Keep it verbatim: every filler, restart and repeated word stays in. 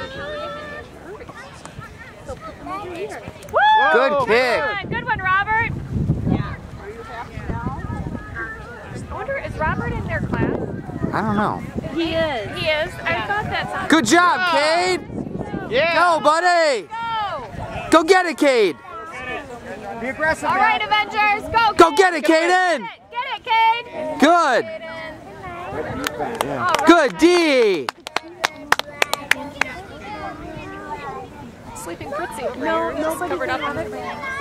Good kick. Good one, Robert. Yeah. I wonder, is Robert in their class? I don't know. He is. He is? I thought that sounded... Good job, Cade. Yeah. Go, buddy. Go. Go get it, Cade. Be aggressive. All right, Avengers. Go, Go Cade. get it, Caden. Get it, Cade. Good. Right. Good, D. Sleeping Fritzy over no, here. No, covered up on it.